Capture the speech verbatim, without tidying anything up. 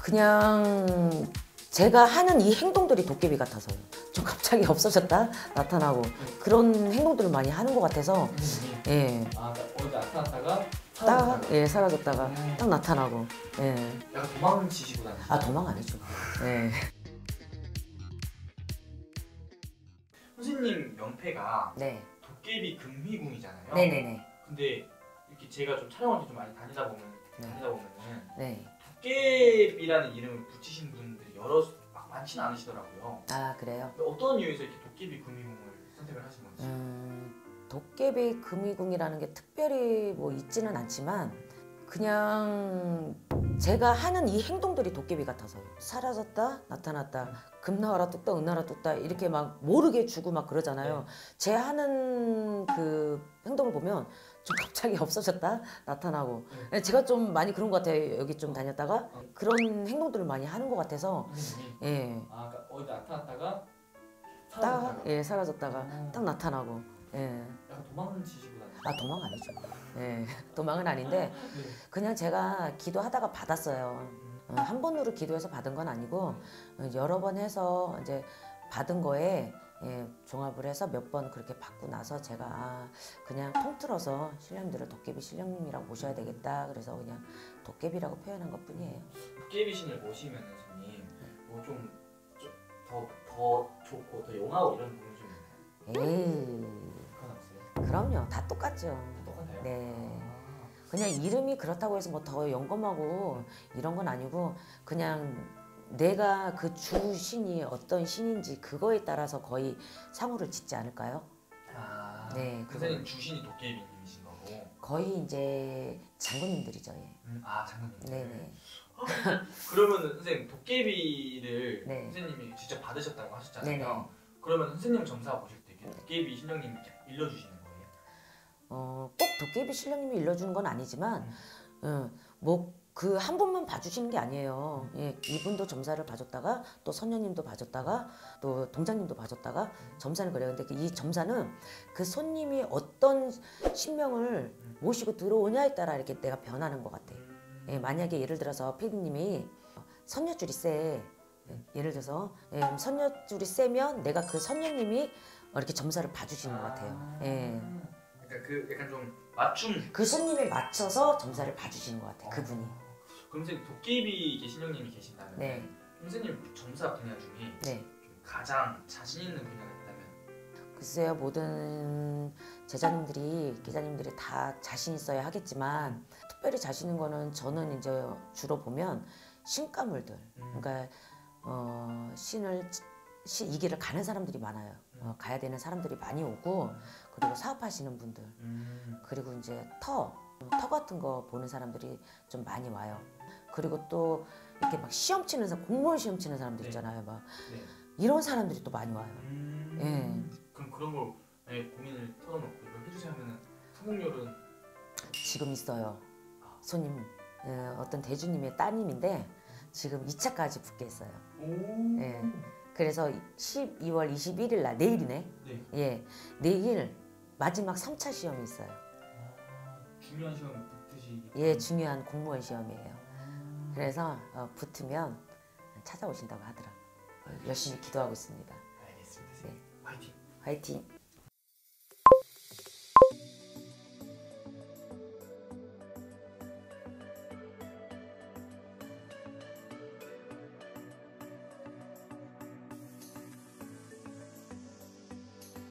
그냥 제가 하는 이 행동들이 도깨비 같아서요. 좀 갑자기 없어졌다 나타나고 그런 행동들을 많이 하는 것 같아서 예. 아, 어디 나타났다가 딱 예, 사라졌다가 음. 딱 나타나고 예. 약간 도망치시고 다니시죠? 아 도망 아니죠. 예. 선생님 명패가 네. 도깨비 금휘궁이잖아요. 네네네. 근데 이렇게 제가 좀 촬영할 때 좀 많이 다니다 보면 네. 다니다 보면은 네. 도깨비라는 이름을 붙이신 분들이 여러 막 많지는 않으시더라고요. 아 그래요? 근데 어떤 이유에서 이렇게 도깨비 금휘궁을 선택을 하신 건지? 음, 도깨비 금이궁이라는 게 특별히 뭐 있지는 않지만 그냥 제가 하는 이 행동들이 도깨비 같아서요. 사라졌다 나타났다 금 나와라 뚝딱 은 나와라 뚝딱 이렇게 막 모르게 주고 막 그러잖아요. 네. 제 하는 그 행동을 보면 좀 갑자기 없어졌다 나타나고 네. 제가 좀 많이 그런 것 같아요. 여기 좀 다녔다가 그런 행동들을 많이 하는 것 같아서 선생님이 예. 아, 그러니까 어디 나타났다가 딱 사라졌다가 예, 사라졌다가 음. 딱 나타나고 예. 약간 도망치시고 다니시죠? 아 도망 아니죠. 예. 도망은 아닌데 네. 그냥 제가 기도하다가 받았어요. 어, 한 번으로 기도해서 받은 건 아니고 어, 여러 번 해서 이제 받은 거에 예, 종합을 해서 몇 번 그렇게 받고 나서 제가 아, 그냥 통틀어서 신령님들을 도깨비 신령님이라고 모셔야 되겠다. 그래서 그냥 도깨비라고 표현한 것 뿐이에요. 도깨비 신을 모시면 선생님 뭐 좀 더 더 좋고 더 용하고 이런 부분이 좀 있나요? 에이 그건 없어요? 그럼요. 다 똑같죠. 똑같아요? 네. 아. 그냥 이름이 그렇다고 해서 뭐 더 영검하고 이런 건 아니고 그냥 내가 그 주 신이 어떤 신인지 그거에 따라서 거의 상호를 짓지 않을까요? 아, 네, 그 선생님 주신이 도깨비님이신 거고. 거의 이제 장군님들이죠. 예. 음, 아 장군님. 네네. 그러면 선생님 도깨비를 네. 선생님이 직접 받으셨다고 하셨잖아요. 네네. 그러면 선생님 점사 보실 때 이렇게 도깨비 신령님이 이렇게 일러주시는 거예요? 어, 꼭 도깨비 신령님이 일러주는 건 아니지만 어, 뭐 그 한 분만 봐주시는 게 아니에요. 예, 이분도 점사를 봐줬다가 또 선녀님도 봐줬다가 또 동장님도 봐줬다가 점사를 그래요. 근데 이 점사는 그 손님이 어떤 신명을 모시고 들어오냐에 따라 이렇게 내가 변하는 것 같아. 예, 만약에 예를 들어서 피디님이 선녀줄이 세. 예, 예를 들어서 예, 선녀줄이 세면 내가 그 선녀님이 이렇게 점사를 봐주시는 것 같아요. 예. 그러니까 그 약간 좀 맞춤. 그 손님에 맞춰서 점사를 봐주시는 것 같아요. 그분이. 그럼 선생님 도깨비 신령님이 계신다면 네. 선생님 점사 분야 중에 네. 좀 가장 자신 있는 분야가 있다면? 글쎄요, 모든 제자님들이 기자님들이 다 자신 있어야 하겠지만 특별히 자신 있는 거는 저는 이제 주로 보면 신가물들, 그러니까 어, 신을 시, 이 길을 가는 사람들이 많아요. 어, 가야 되는 사람들이 많이 오고 그리고 사업하시는 분들 음. 그리고 이제 터, 터 같은 거 보는 사람들이 좀 많이 와요. 그리고 또 이렇게 막 시험 치는 사람, 공무원 시험 치는 사람들 있잖아요. 막 네. 이런 사람들이 또 많이 와요. 음. 예. 그럼 그런 걸 만약에 고민을 털어놓고 이걸 해주세요 하면은 성공률은? 지금 있어요. 손님 예, 어떤 대주님의 따님인데 지금 이 차까지 붙게 했어요. 오. 예. 그래서 십이월 이십일일 날 내일이네. 네. 예, 내일 마지막 삼 차 시험이 있어요. 아, 중요한 시험 붙으시. 예, 중요한 공무원 시험이에요. 그래서 어, 붙으면 찾아오신다고 하더라고요. 열심히 기도하고 있습니다. 알겠습니다. 네. 화이팅. 화이팅!